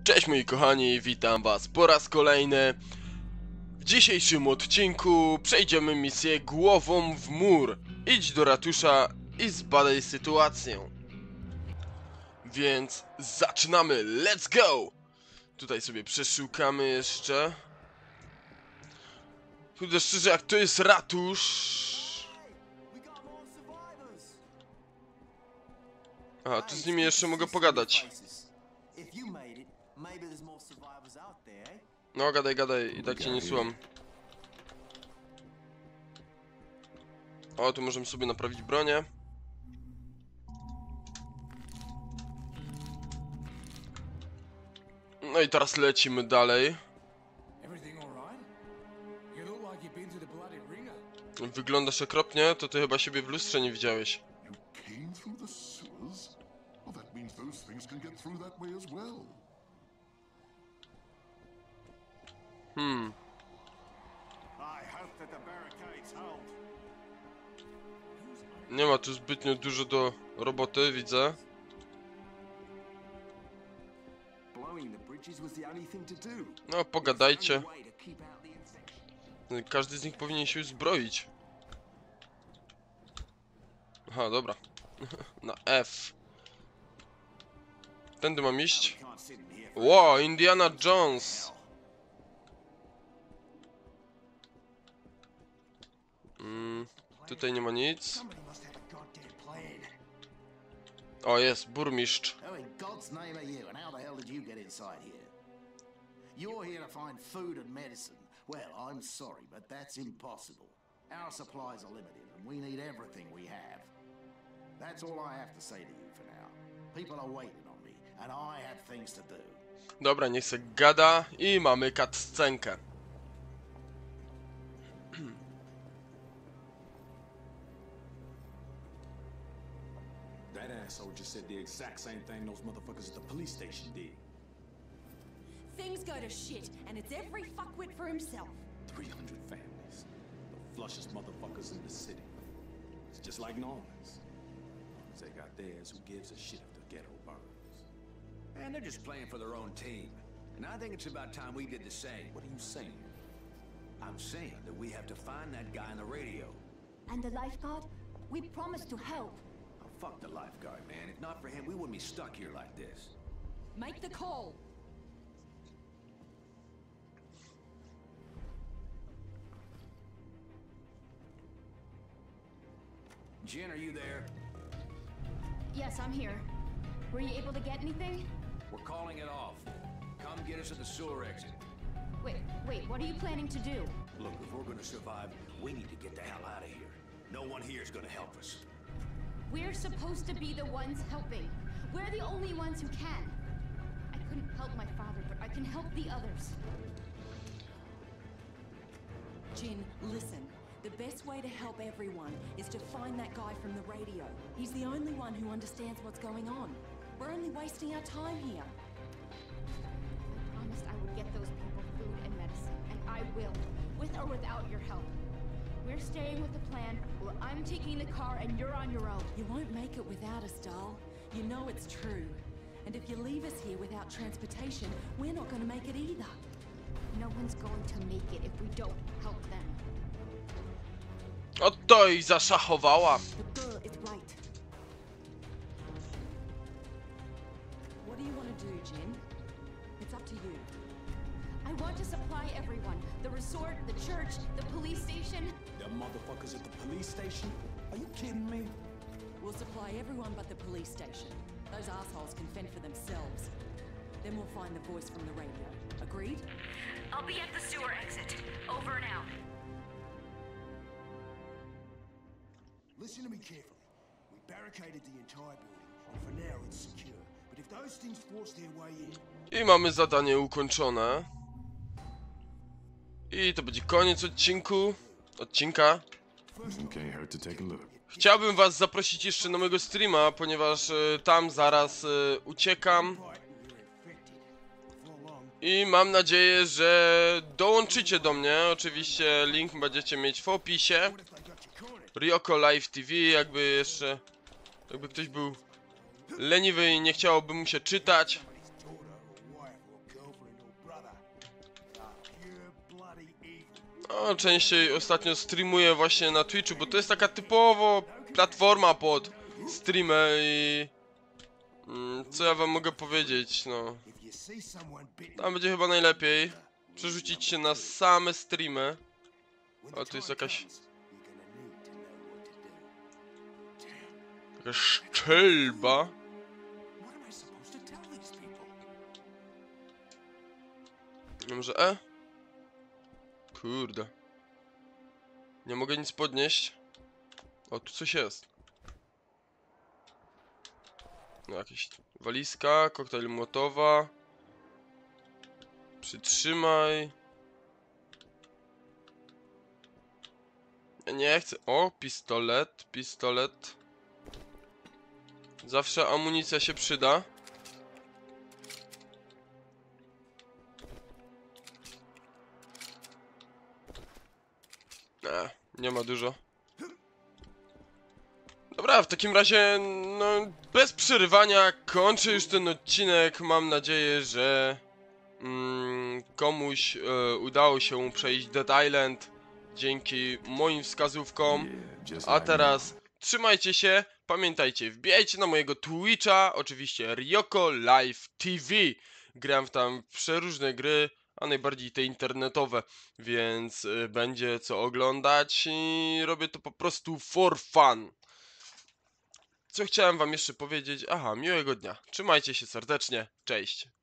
Cześć moi kochani, witam was po raz kolejny. W dzisiejszym odcinku przejdziemy misję głową w mur. Idź do ratusza i zbadaj sytuację. Więc zaczynamy, let's go! Tutaj sobie przeszukamy jeszcze. Kurde, szczerze, jak to jest ratusz... Aha, tu z nimi jeszcze mogę pogadać. No, gadaj, gadaj, i tak cię nie słucham. O, tu możemy sobie naprawić bronię. No i teraz lecimy dalej. Wyglądasz okropnie, to ty chyba siebie w lustrze nie widziałeś. Nie ma tu zbytnio dużo do roboty, widzę. No, pogadajcie. Każdy z nich powinien się uzbroić. Aha, dobra. Na F. Tędy mam iść. Wow, Indiana Jones. Tutaj nie ma nic. O, jest burmistrz. You're here to find food and medicine. Well, I'm sorry, but that's impossible. Our supplies are limited, and we need everything we have. That's all I have to say to you for now. People are waiting on me, and I have things to do. Dobra, niech se gada i mamy cutscenkę. That asshole just said the exact same thing those motherfuckers at the police station did. Things go to shit, and it's every fuckwit for himself. 300 families. The flushest motherfuckers in the city. It's just like Norman's. They got theirs, who gives a shit if the ghetto burns? Man, they're just playing for their own team. And I think it's about time we did the same. What are you saying? I'm saying that we have to find that guy on the radio. And the lifeguard? We promised to help. Oh, fuck the lifeguard, man. If not for him, we wouldn't be stuck here like this. Make the call. Jen, are you there? Yes, I'm here. Were you able to get anything? We're calling it off. Come get us at the sewer exit. Wait, what are you planning to do? Look, if we're gonna survive, we need to get the hell out of here. No one here is gonna help us. We're supposed to be the ones helping. We're the only ones who can. I couldn't help my father, but I can help the others. Jin, listen. The best way to help everyone is to find that guy from the radio. He's the only one who understands what's going on. We're only wasting our time here. I promised I would get those people food and medicine, and I will, with or without your help. We're staying with the plan, or I'm taking the car and you're on your own. You won't make it without us, doll. You know it's true. And if you leave us here without transportation, we're not going to make it either. No one's going to make it if we don't help them. Oto i zaszachowała. The girl is right. What do you want to do, Jin? It's up to you. I want to supply everyone. The resort, the church, the police station. The motherfuckers at the police station? Are you kidding me? We'll supply everyone but the police station. Those assholes can fend for themselves. Then we'll find the voice from the radio. Agreed? I'll be at the sewer exit. Over and out. Listen to me carefully. We barricaded the entire building, and for now it's secure. But if those things force their way in... I mamy zadanie ukończone. I to będzie koniec odcinka. Chciałbym was zaprosić jeszcze na mojego streama, ponieważ tam zaraz uciekam. I mam nadzieję, że dołączycie do mnie. Oczywiście link będziecie mieć w opisie. Ryoko Live TV, jakby ktoś był leniwy i nie chciałoby mu się czytać. No, częściej ostatnio streamuję właśnie na Twitchu, bo to jest taka typowo platforma pod streamy i... co ja wam mogę powiedzieć, no... Tam będzie chyba najlepiej przerzucić się na same streamy. O, tu jest jakaś... Jakaś szczelba. Może E? Kurde. Nie mogę nic podnieść. O, tu coś jest. No, jakieś walizka, koktajl Mołotowa. Przytrzymaj. Ja nie chcę. O, pistolet, pistolet. Zawsze amunicja się przyda. Nie ma dużo. Dobra, w takim razie, no, bez przerywania kończę już ten odcinek. Mam nadzieję, że komuś udało się przejść Dead Island dzięki moim wskazówkom. A teraz trzymajcie się, pamiętajcie, wbijajcie na mojego Twitcha, oczywiście Ryoko Live TV. Gram tam w przeróżne gry, a najbardziej te internetowe, więc będzie co oglądać i robię to po prostu for fun. Co chciałem wam jeszcze powiedzieć? Aha, miłego dnia. Trzymajcie się serdecznie. Cześć.